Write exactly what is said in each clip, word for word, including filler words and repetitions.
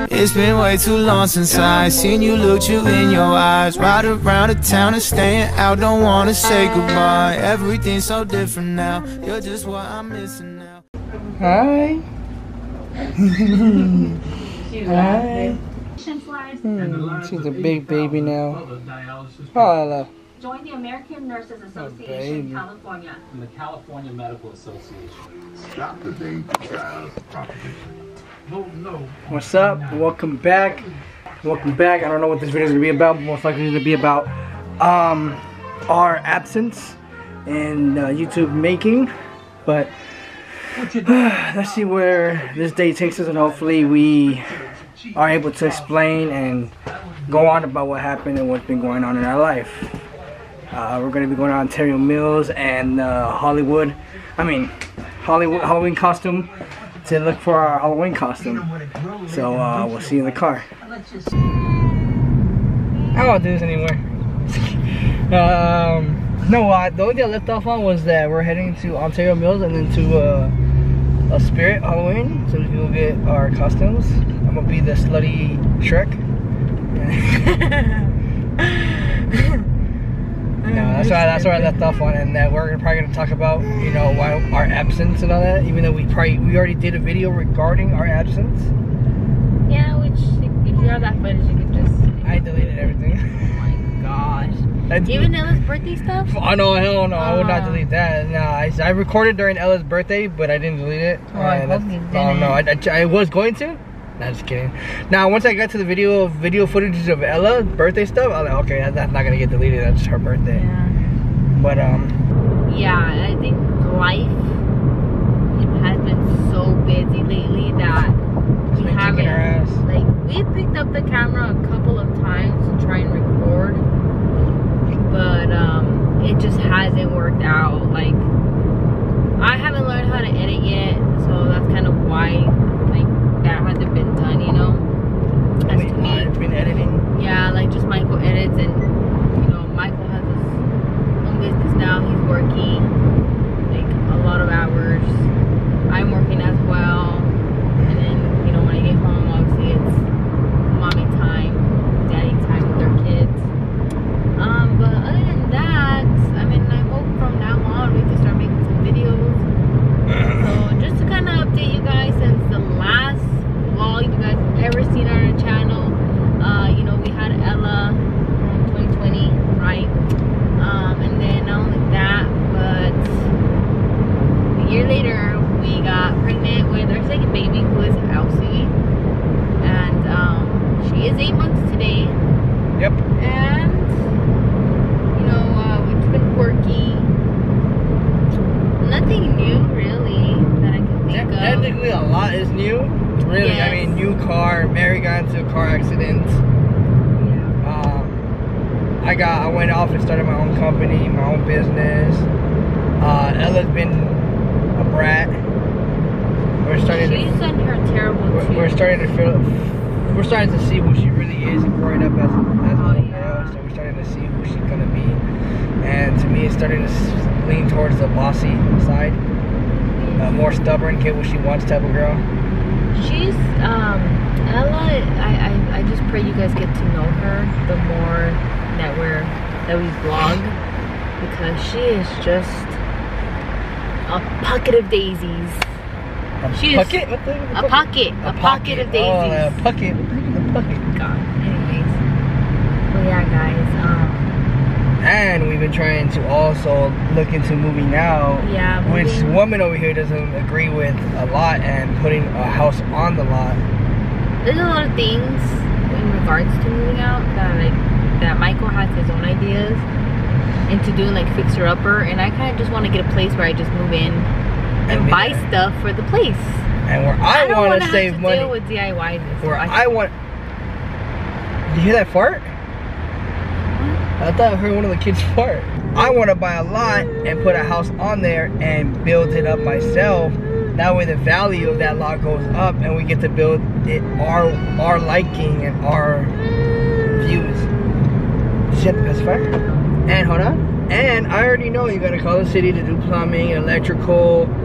It's been way too long since I seen you, looked you in your eyes. Ride around the town and staying out, don't wanna say goodbye. Everything's so different now, you're just what I'm missing now. Hi. Hi. Hmm, she's a big baby now. Oh, Ella. Join the American Nurses Association in California. And the California Medical Association. Stop the dangerous child propagation. No, no. What's up? Welcome back. Welcome back. I don't know what this video is gonna be about, but most likely it's gonna be about um our absence and uh, YouTube making. But let's see where this day takes us, and hopefully we are able to explain and go on about what happened and what's been going on in our life. Uh, we're going to be going to Ontario Mills and uh, Hollywood. I mean, Hollywood Halloween costume to look for our Halloween costume. So uh, we'll see you in the car. I won't do this anymore. um, no, uh, the only thing I left off on was that we're heading to Ontario Mills and then to uh, a Spirit Halloween, so we can go get our costumes. I'm gonna be the slutty Shrek. No, that's why that's where I left off on, and that we're probably gonna talk about, you know, why our absence and all that. Even though we probably we already did a video regarding our absence. Yeah, which if you have that footage, you can just. I deleted everything. Oh my gosh. That's Even Ella's birthday stuff? Oh no, hell no, I would not Uh. delete that. No, I, I recorded during Ella's birthday, but I didn't delete it. Oh, I Uh, hope that's- you Oh no, I, didn't. I, I was going to. Nah, just kidding. Now, once I got to the video video footage of Ella's birthday stuff, I was like, okay, that, that's not gonna get deleted. That's her birthday. Yeah. But um, Yeah, I think life has been so busy lately that we been haven't. kicking our ass. Like, we picked up the camera a couple of times to try and record, but um, it just hasn't worked out. Like, I haven't learned how to edit yet, so that's kind of why like that hasn't been done, you know. As to me, I've been editing. yeah, like just Michael edits, and you know, Michael has his own business now. He's working like a lot of hours. I'm working as well, and then you know when I get home, obviously it's mommy time, daddy time with their kids. Um, but other than that, I mean, I hope from now on we can start making some videos. So just to kind of update you guys, since the last vlog you guys have ever seen on our channel, uh, you know, we had Ella in twenty twenty, right? Um, and then not only that, but a year later we got pregnant with our second baby, who is Elsie, and um, she is eight months today. Yep. And you know, uh, we've been working. Nothing new really that I can think of. Technically, a lot is new. Really, Yes. I mean, new car. Mary got into a car accident. Yeah. Um, I got, I went off and started my own company, my own business. Uh, Ella's been a brat. We're starting She's to, done her terrible we're, too. we're starting to feel, we're starting to see who she really is growing up as, as a Oh, little yeah. girl. So we're starting to see who she's gonna be. And to me, it's starting to s- lean towards the bossy side. Uh, more stubborn, get what she wants type of girl. She's um Ella. I, I I just pray you guys get to know her the more that we're that we vlog, because she is just a pocket of daisies. A She is pocket? What the, A pocket, a, pocket of daisies. Oh, a pocket. A pocket. God. Anyways, but yeah, guys. Um, And we've been trying to also look into moving now, yeah. which moving- woman over here doesn't agree with a lot, and putting a house on the lot. There's a lot of things in regards to moving out that like that Michael has his own ideas into doing, like fixer upper, and I kind of just want to get a place where I just move in and, And be buy there. stuff for the place. And where I, don't want wanna to save have to money, deal with D I Ys and stuff. where I, I want. Did you hear that fart? I thought I heard one of the kids fart. I want to buy a lot and put a house on there and build it up myself. That way the value of that lot goes up, and we get to build it our our liking and our views. Shit, that's fire. And hold on. And I already know you gotta call the city to do plumbing, electrical,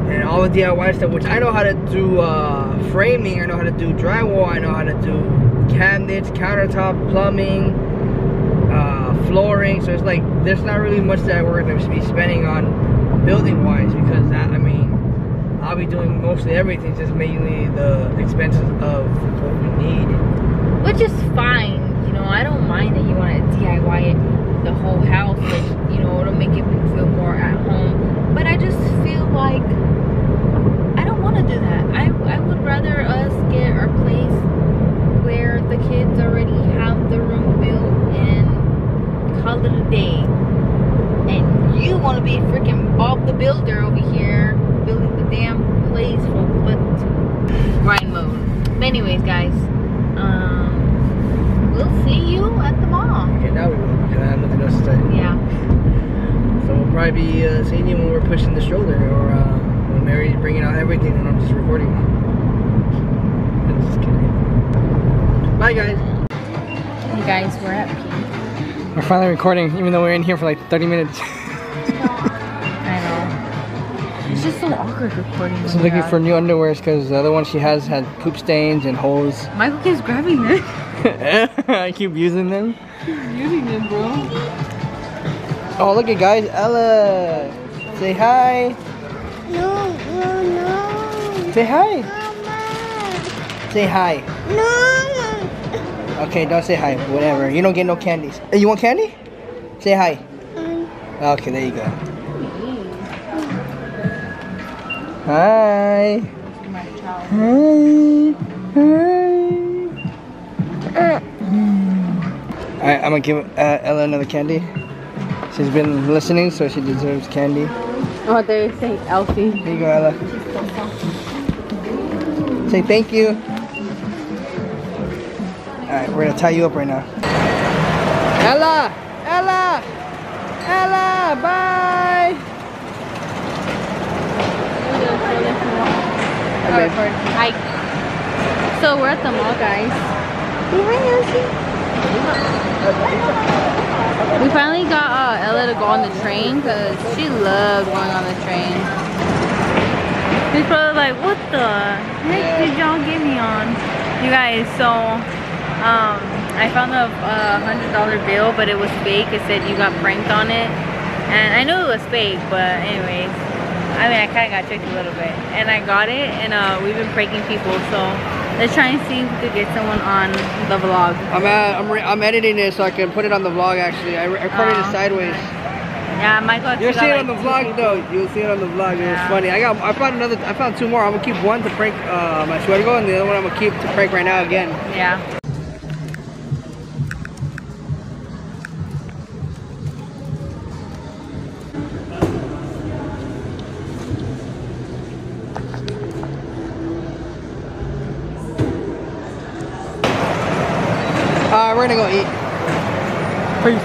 and all the D I Y stuff, which I know how to do uh, framing, I know how to do drywall, I know how to do cabinets, countertop, plumbing, uh, flooring. So it's like there's not really much that we're going to be spending on building wise, because that, I mean, I'll be doing mostly everything, just mainly the expenses of what we need. Which is fine, you know. I don't mind that you want to D I Y it, the whole house, like, you know, it'll make it feel more at home. But I just feel like I don't want to do that. I, I would rather us get our place where the kids already have the room built and call it a day. And you want to be freaking Bob the Builder over here building the damn place from foot to grind mode. But anyways, guys, um, we'll see you at the mall. Yeah, now we will, because I have nothing else to say. Yeah. So we'll probably be uh, seeing you when we're pushing the stroller, or uh, when Mary's bringing out everything and I'm just recording. I'm just kidding. Bye, guys. Hey guys, we're at P. We're finally recording, even though we're in here for like thirty minutes. I know. It's just so awkward recording. She's looking for new underwears because the other one she has had poop stains and holes. Michael keeps grabbing them. I keep using them. Keep using them, bro. Oh, look at guys, Ella. Say hi. No, no, no. Say hi. Mama. Say hi. No. Okay, don't say hi. Whatever. You don't get no candies. Hey, you want candy? Say hi. Okay, there you go. Hi. Hi. Hi. Alright, I'm gonna give uh, Ella another candy. She's been listening, so she deserves candy. Oh, they're saying Elfie. Here you go, Ella. Say thank you. Alright, we're gonna tie you up right now. Ella! Ella! Ella! Bye! Alright, hi. So we're at the mall, guys. We finally got uh, Ella to go on the train because she loves going on the train. She's probably like, what the heck did y'all get me on? You guys, so um, I found a one hundred dollar bill, but it was fake. It said you got pranked on it. And I knew it was fake, but anyways, I mean, I kind of got tricked a little bit. And I got it, and uh, we've been pranking people, so let's try and see if we could get someone on the vlog. I'm at, I'm, re I'm editing it so I can put it on the vlog. Actually, I recorded Uh, it sideways. Yeah, Michael. You'll see it like on the vlog though. You'll see it on the vlog. It was Yeah. funny. I got. I found another. I found two more. I'm gonna keep one to prank uh, my Suergo, and the other one I'm gonna keep to prank right now again. Yeah. Alright, we're gonna go eat. Peace.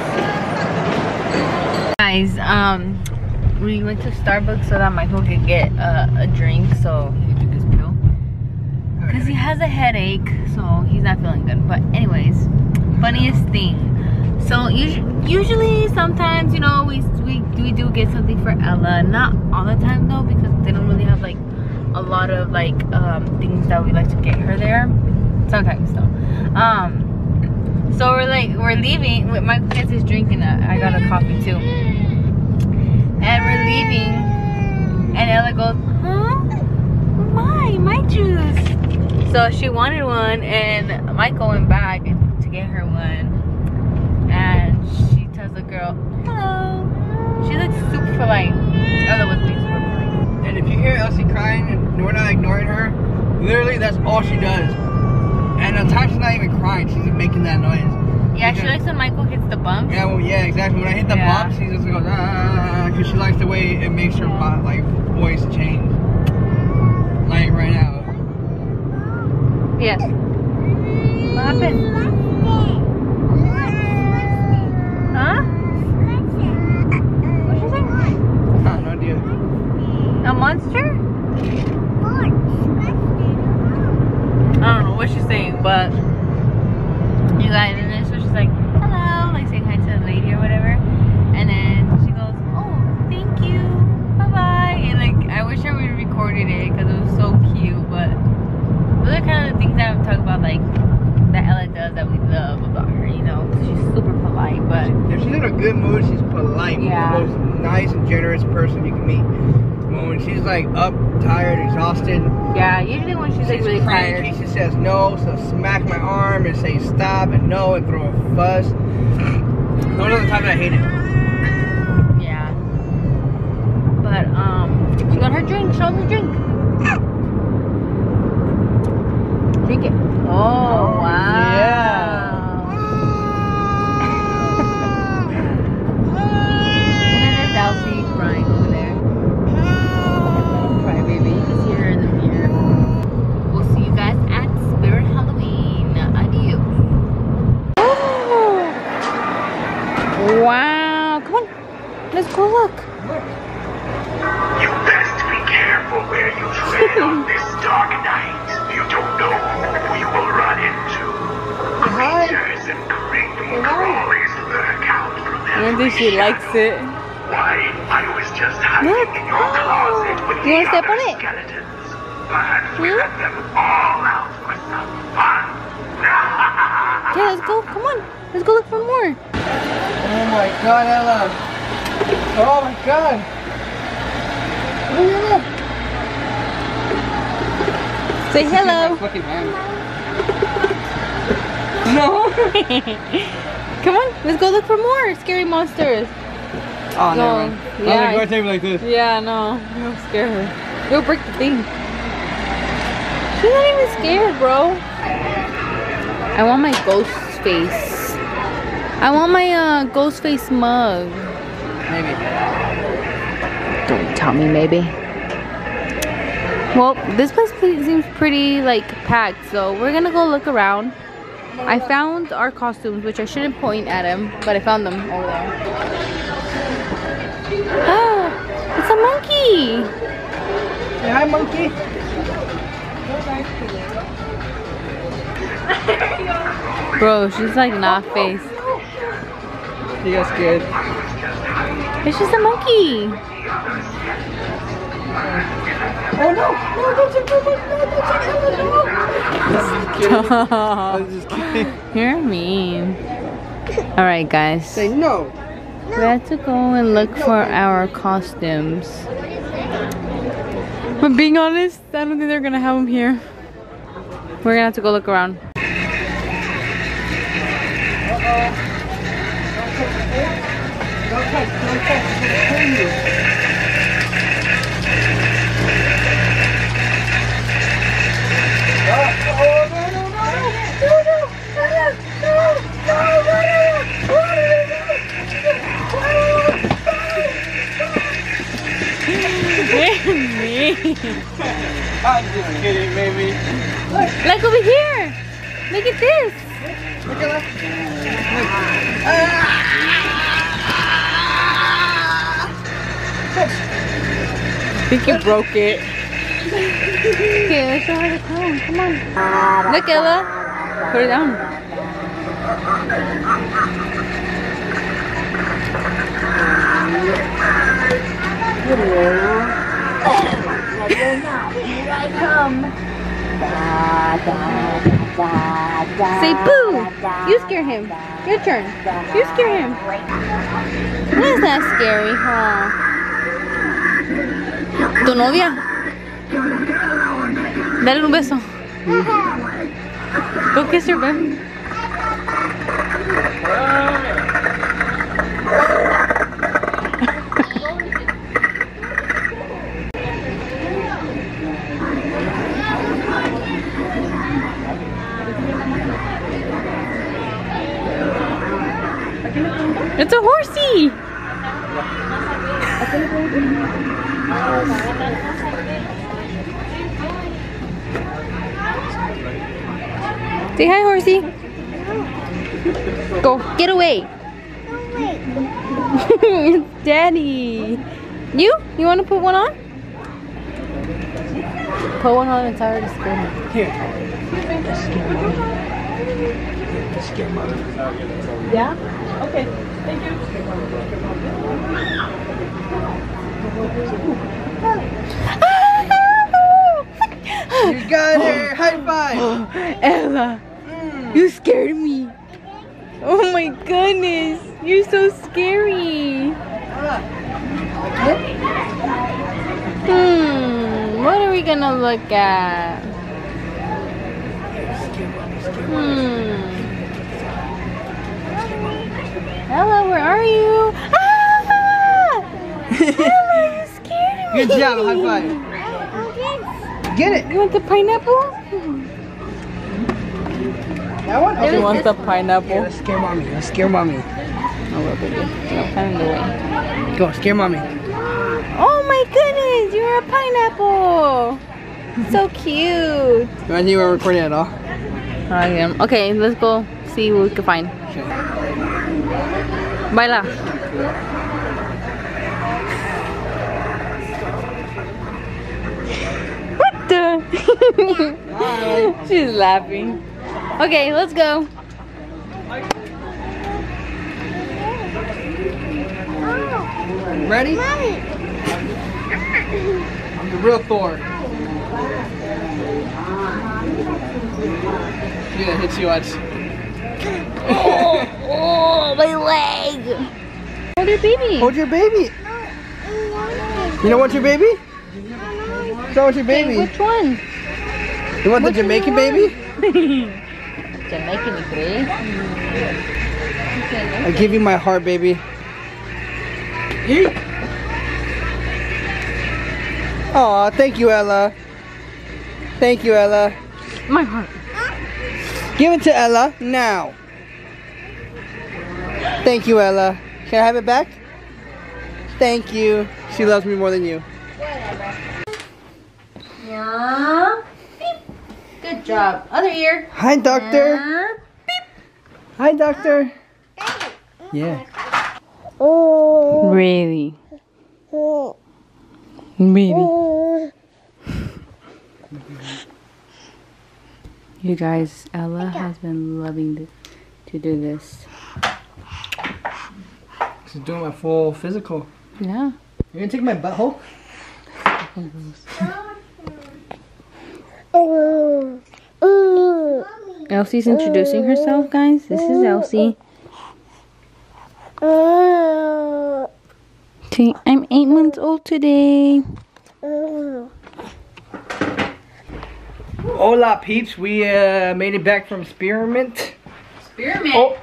Guys, um, we went to Starbucks so that Michael could get uh, a drink so he could drink his pill. Because he has a headache, so he's not feeling good. But anyways, funniest thing. So usually, usually sometimes, you know, we, we, we do get something for Ella. Not all the time though, because they don't really have like a lot of like um, things that we like to get her there. Sometimes though. Um, So we're like, we're leaving. Michael gets his drink and I got a coffee too. And we're leaving. And Ella goes, huh? My, my juice. So she wanted one and Michael went back to get her one. And she tells the girl, hello. She looks super polite. Ella was being super polite. And if you hear Elsie crying and we're not ignoring her, literally that's all she does. And at times she's not even crying, she's making that noise. Yeah, she likes when Michael hits the bump. Yeah, well, yeah, exactly. When I hit the Yeah. bump, she just goes, ah, because she likes the way it makes her bo- like voice change. Like right now. Yes. What happened? Huh? What'd you say? Huh, no idea. A monster? I don't know what she's saying, but you guys, and then so she's like, hello, like saying hi to the lady or whatever, and then she goes, oh, thank you, bye bye, and like I wish I would record things that I'm talking about, like that Ella does that we love about her, you know, 'cause she's super polite. But if she's in a good mood, she's polite. Yeah. The most nice and generous person you can meet. When she's like up, tired, exhausted. yeah, usually when she's like really tired. Cranky, she says no, so smack my arm and say stop and no and throw a fuss. Those are the times I hate it. Yeah. But um, she got her drink. Show her drink. Drink it. Oh, Oh, wow. yeah. And then there's Elsie crying over there. Cry baby. You can see her in the mirror. We'll see you guys at Spirit Halloween. Adios. Wow. Come on. Let's go look. You best be careful where you tread on this dark night. You don't know who you will run into. Creatures and creepy crawlies lurk out from I don't think she likes it. Why, I was just hiding Look. in your closet with You the wanna step other on it? skeletons. Perhaps we Hmm? let them all out for some fun. Okay, let's go. Come on. Let's go look for more. Oh my god, Ella. Oh my god. Look at that. Say hello. Fucking hand. No. Come on. Let's go look for more scary monsters. Oh, No, never mind. I was yeah. like, go take me like this. Yeah, no. Don't scare her. You'll break the thing. She's not even scared, bro. I want my ghost face. I want my uh, ghost face mug. Maybe. Don't tell me maybe. Well, this place seems pretty like packed, so we're gonna go look around. I found our costumes, which I shouldn't point at them, but I found them over there. Ah, it's a monkey. Say hi, monkey. Bro, she's like not faced. You got scared. It's just a monkey. Oh no! No, don't take my monkey! No, don't take my monkey! I was just kidding. You're mean. Alright, guys. Say no! We have to go and look for our costumes. But being honest, I don't think they're gonna have them here. We're gonna have to go look around. Don't touch, don't touch, don't kill you. I'm just kidding, baby. Look over here! Look at this! Look at that. I think you broke it. Okay, let's show her the crown. Come on. Look, Ella. Put it down. Say boo! You scare him. Your turn. You scare him. That's not scary, huh? ¿Tu novia? Dale un beso. Go kiss her, baby. It's a horsey! Say hi, horsey. Go, get away. It's Daddy. You? You want to put one on? Put one on and tell her to scare him. Here. Yeah? Okay. Thank you. You got her! High five! Ella, Mm. you scared me. Oh my goodness, you're so scary. Hmm, what are we gonna look at? Hmm. Ella, where are you? Ah! Ella, you scared me. Good job, high five. Get it! You want the pineapple? That one? She Okay. wants the pineapple. Yeah, let's scare mommy. Let's scare mommy. Oh, well, baby. No, kind of the way. Go, scare mommy. Oh my goodness, you're a pineapple. So cute. Imagine you were recording at all. I am. Okay, let's go see what we can find. Baila. What the? She's laughing. Okay, let's go. Ready? Mommy. I'm the real Thor. She's gonna hit you once. Oh, oh, my leg. Hold your baby. Hold your baby. You don't want your baby? You don't want your baby? Which one? You want the Jamaican baby? Jamaican, baby. I give you my heart, baby. Aw, thank you, Ella. Thank you, Ella. My heart. Give it to Ella now. Thank you, Ella. Can I have it back? Thank you. She loves me more than you. Yeah. Beep. Good job. Other ear. Hi, doctor. Yeah. Hi, doctor. Yeah. Oh. Really? Oh. Really? You guys, Ella has been loving th to do this. She's doing my full physical. Yeah. You're gonna take my butthole? Oh. Oh. Elsie's introducing herself, guys. This is Elsie. Oh. See, I'm eight months old today. Oh. Hola, peeps. We uh, made it back from Spearmint. Spearmint. Oh.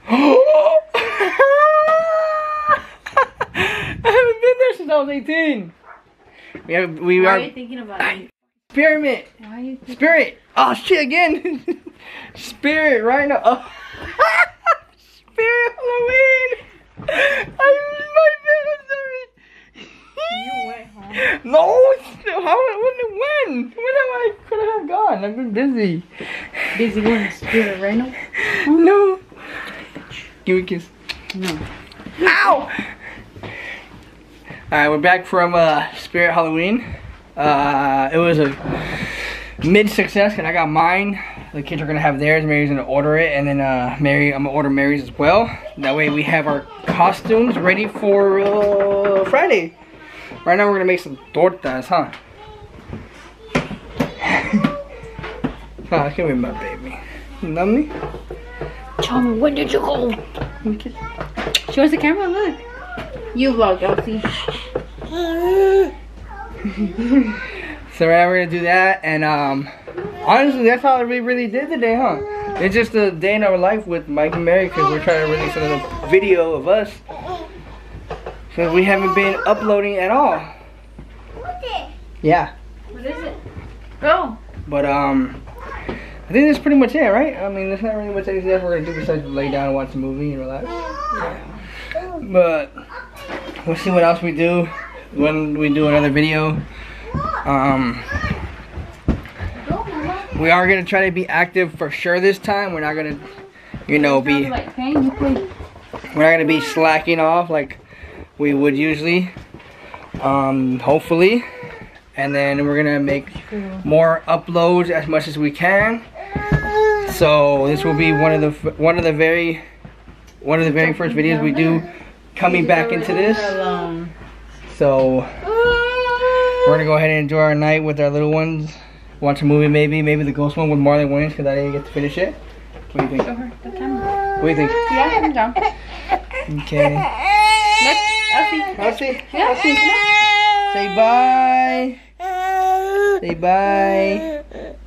I haven't been there since I was eighteen. We have, we Why are are you thinking about it? Spearmint. Why are you thinking? Spirit. Oh shit again. Spirit right now. Oh. Spirit Halloween. I my bad. I'm sorry. You went home. No, still, how when when when have I could I have gone? I've been busy. Busy going to Spirit right now? No. Give me a kiss. No. Ow! Alright, we're back from uh, Spirit Halloween. Uh, it was a mid-success, and I got mine. The kids are gonna have theirs. Mary's gonna order it, and then uh, Mary, I'm gonna order Mary's as well. That way we have our costumes ready for uh, Friday. Right now we're gonna make some tortas, huh? Oh, give me my baby. You love me? Tell me, when did you go? Show us the camera, look. You vlog, Elsie. So right now we're gonna do that, and um, honestly, that's all we really did today, huh? It's just a day in our life with Mike and Mary, because we're trying to release another video of us, because we haven't been uploading at all. Yeah, What is it? Go. but um, I think that's pretty much it, right? I mean, there's not really much anything else we're gonna do besides lay down and watch a movie and relax. But we'll see what else we do when we do another video. Um, we are gonna try to be active for sure this time. We're not gonna, you know, be Like, hey, you play. we're not gonna be slacking off like we would usually. Um, hopefully, and then we're gonna make more uploads as much as we can. So this will be one of the one of the very one of the very first videos we do coming back into this. So we're gonna go ahead and enjoy our night with our little ones. Watch a movie maybe. Maybe the ghost one with Marlon Wayans because I didn't get to finish it. What do you think? Show her the camera. What do you think? Yeah, I'm down. Okay. Look, Elsie. Elsie, Yeah. Elsie. Say bye. Say bye.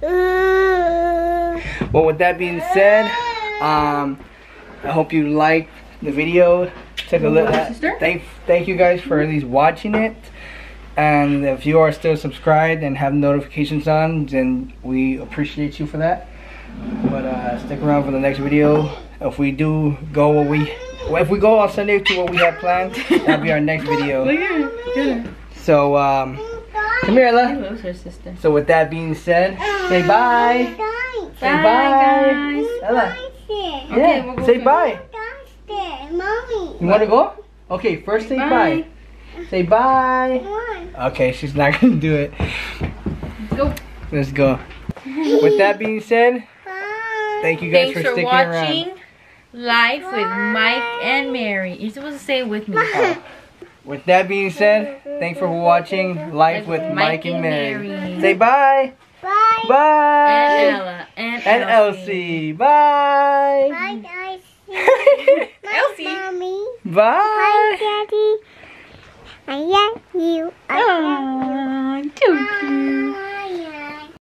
Well, with that being said, um, I hope you liked the video. Take a look at. Sister? Thank, thank you guys for at least watching it. And if you are still subscribed and have notifications on, then we appreciate you for that. But uh, stick around for the next video. If we do go what we, if we go on Sunday to what we have planned, that'll be our next video. Look here. Look here. So um, come here, She Ella. loves her sister. So with that being said, say bye. Say Bye, bye. guys. Ella. Okay, Yeah. we'll go Say first. bye. Mommy. You want to go? Okay. First say bye. Bye. Say bye. Okay, she's not gonna do it. Go. Let's go. With that being said, thank you guys Thanks for for sticking watching around. Life with Mike and Mary. You're supposed to say it with me. With that being said, thanks for watching Life with Mike and Mary. Say bye. Bye. Bye. And Ella. And, And Elsie. Bye. Bye, guys. Elsie. Mommy. Bye. Bye, Daddy. I love you. I love you. Aw, thank you.